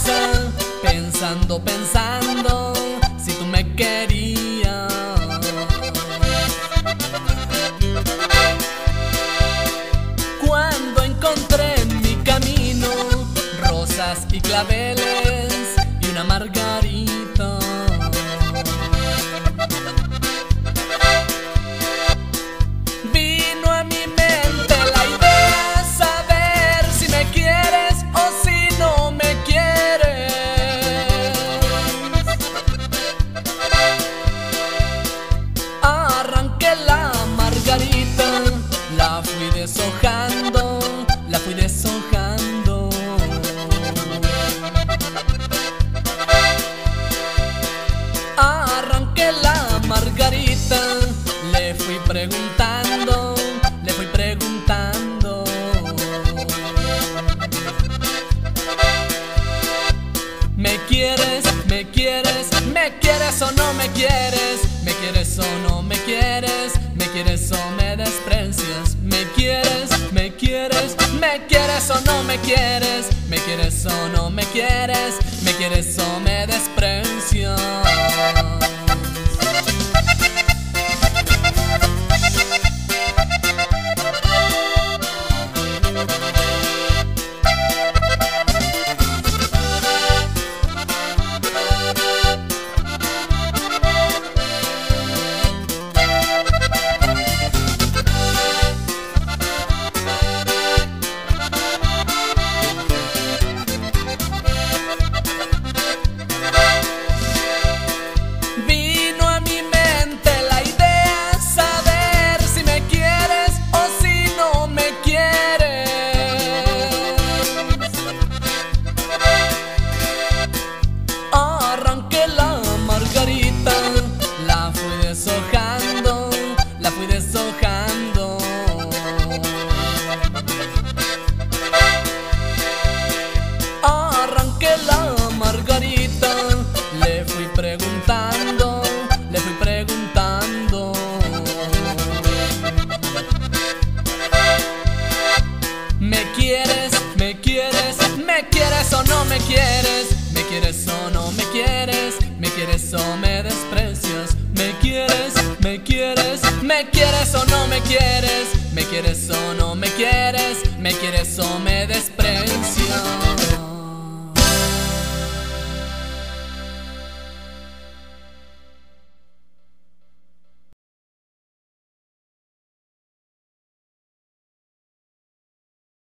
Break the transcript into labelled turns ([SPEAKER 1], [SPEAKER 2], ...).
[SPEAKER 1] casa pensando, pensando si tú me querías. Cuando encontré en mi camino rosas y claveles y una margarita, vino a mi mente la idea saber si me quieres o si no me quieres. Arranqué la margarita, la fui deshojando, la fui deshojando. Arranqué la margarita, le fui preguntando, le fui preguntando. ¿Me quieres? ¿Me quieres? ¿Me quieres o no me quieres? ¿Me quieres o no me quieres? ¿Me quieres o me desprecias? ¿Me quieres? ¿Me quieres? ¿Me quieres o no me quieres? ¿Me quieres o no me quieres? ¿Me quieres o me desprecias? Arranqué la margarita, la fui deshojando, la fui deshojando. Arranqué la margarita, le fui preguntando, le fui preguntando. ¿Me quieres? ¿Me quieres? ¿Me quieres o no me quieres? ¿Me quieres o no me quieres? ¿Me quieres o me desprecias? ¿Me quieres? ¿Me quieres? ¿Me quieres o no me quieres? ¿Me quieres o no me quieres? ¿Me quieres o me desprecias?